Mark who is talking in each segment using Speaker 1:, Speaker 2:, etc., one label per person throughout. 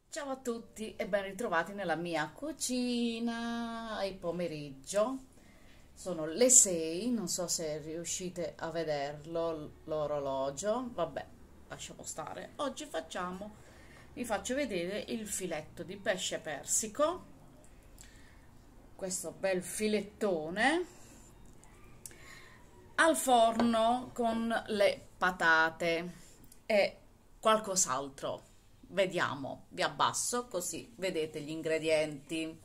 Speaker 1: Ciao a tutti e ben ritrovati nella mia cucina. È pomeriggio, sono le 6, non so se riuscite a vederlo l'orologio, vabbè, lasciamo stare. Oggi vi faccio vedere il filetto di pesce persico, questo bel filettone al forno con le patate e qualcos'altro. Vediamo, vi abbasso così vedete gli ingredienti.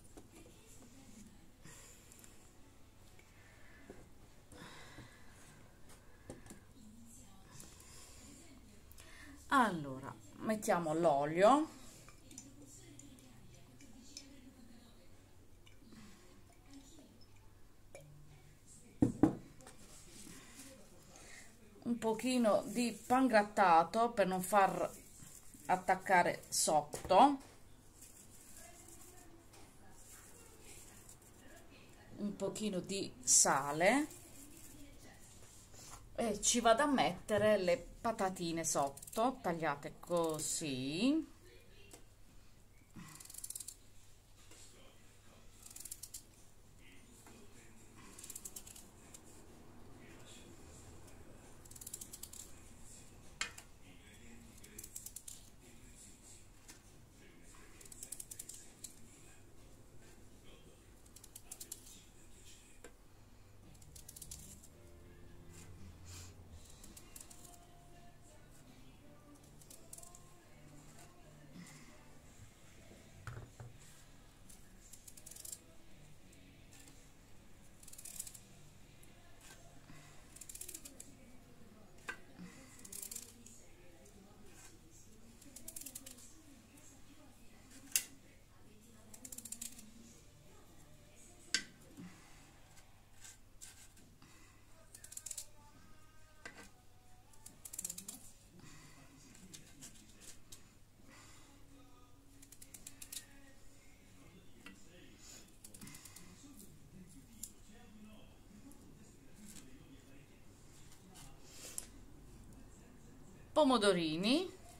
Speaker 1: Allora, mettiamo l'olio, un pochino di pangrattato per non far attaccare sotto, un pochino di sale e ci vado a mettere le patatine sotto, tagliate così. Pomodorini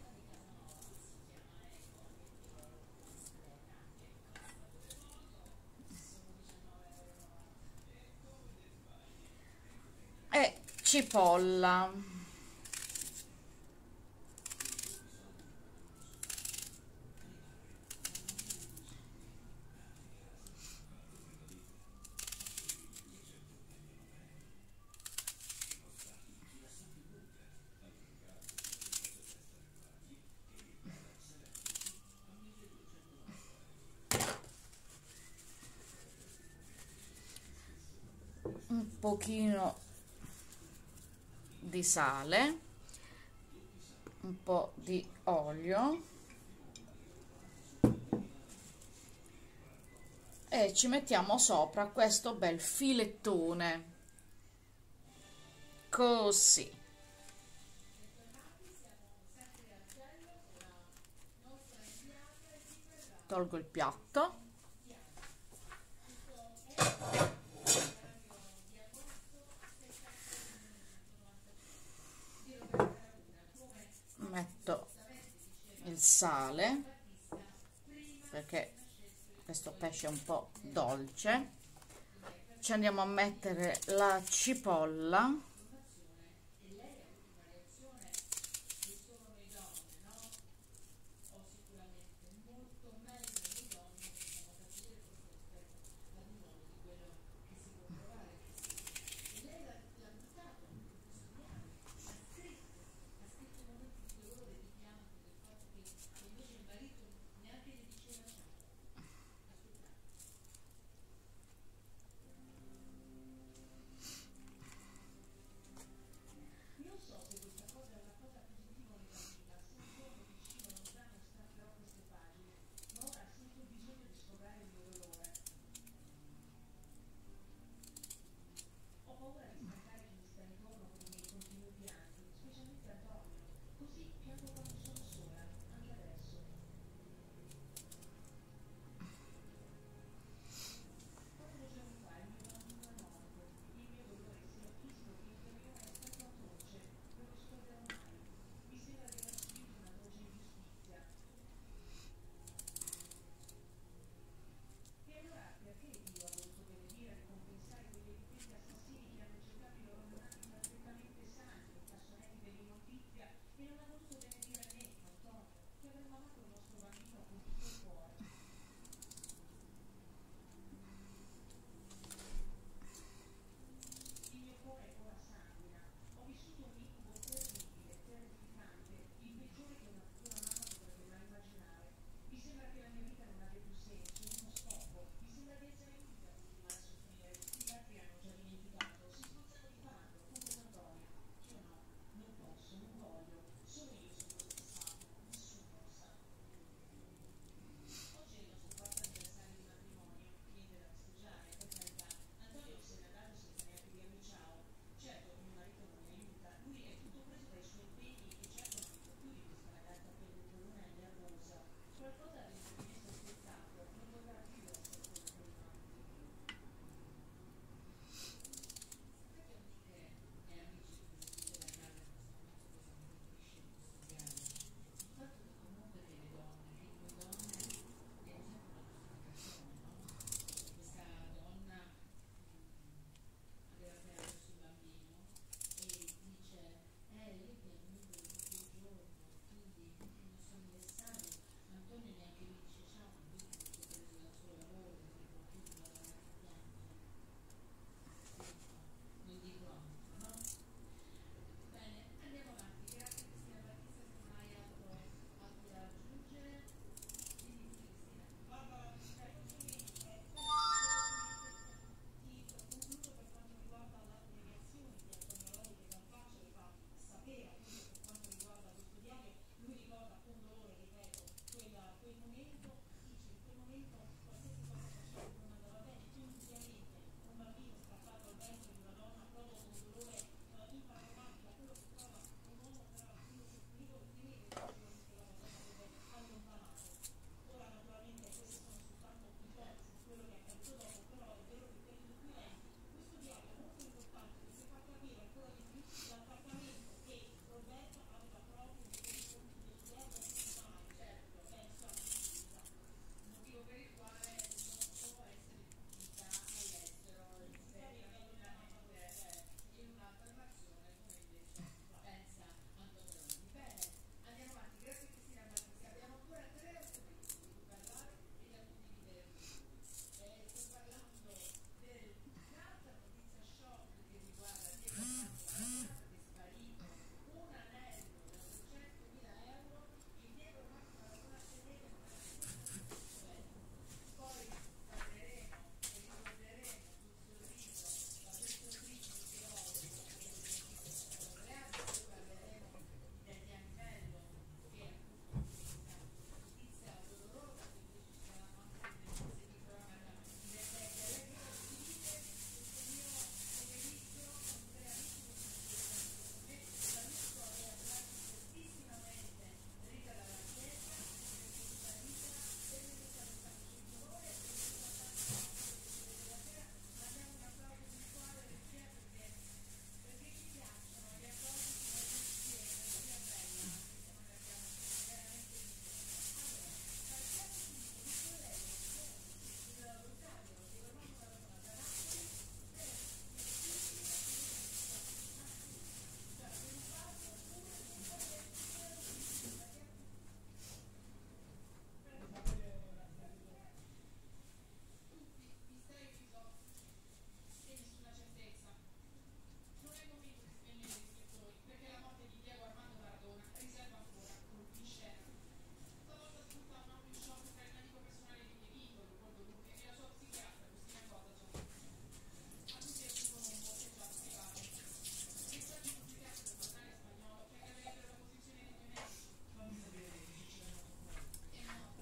Speaker 1: e cipolla. Un pochino di sale, un po' di olio e ci mettiamo sopra questo bel filettone così. Tolgo il piatto, metto il sale perché questo pesce è un po' dolce, ci andiamo a mettere la cipolla,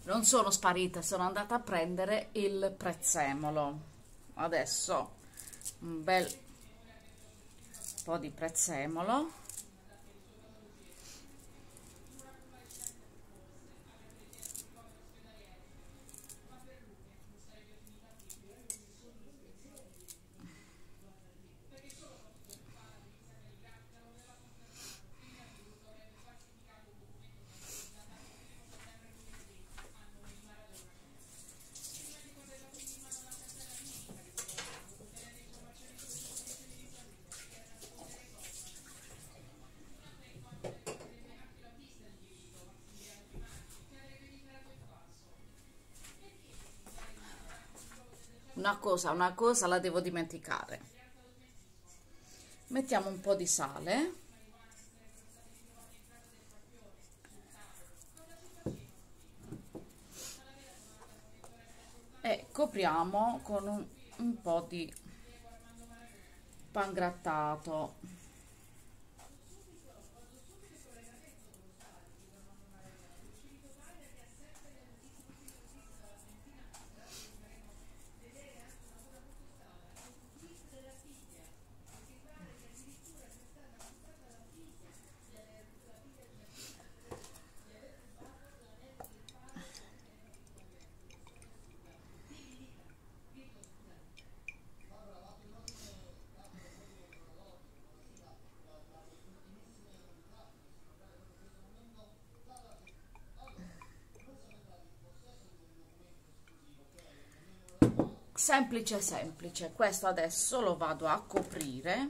Speaker 1: Non sono sparite, sono andata a prendere il prezzemolo. Adesso un bel po' di prezzemolo. Una cosa la devo dimenticare. Mettiamo un po' di sale. E copriamo con un po' di pangrattato. Semplice semplice. Questo adesso lo vado a coprire.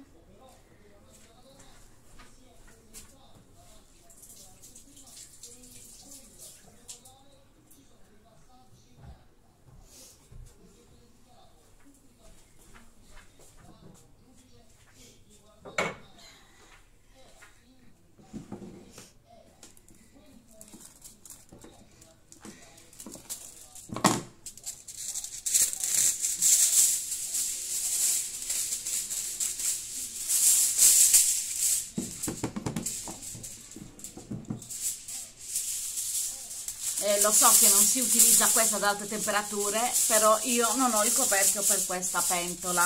Speaker 1: Lo so che non si utilizza questa ad alte temperature, però io non ho il coperchio per questa pentola.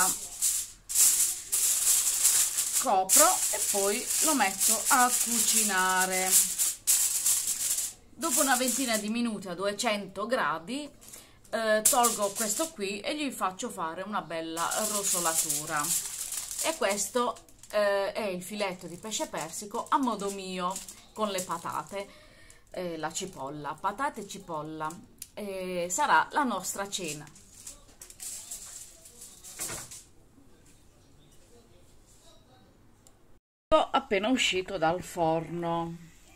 Speaker 1: Copro e poi lo metto a cucinare. Dopo una ventina di minuti a 200 gradi tolgo questo qui e gli faccio fare una bella rosolatura. E questo è il filetto di pesce persico a modo mio, con le patate. La cipolla, patate e cipolla, sarà la nostra cena. Appena uscito dal forno.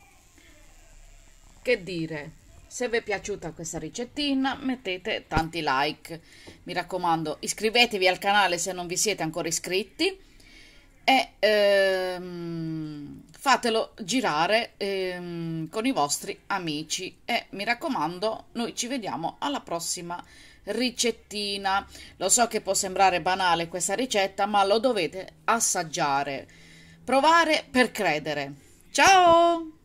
Speaker 1: Che dire, se vi è piaciuta questa ricettina mettete tanti like, mi raccomando iscrivetevi al canale se non vi siete ancora iscritti e fatelo girare con i vostri amici e mi raccomando, noi ci vediamo alla prossima ricettina. Lo so che può sembrare banale questa ricetta, ma lo dovete assaggiare, provare per credere. Ciao!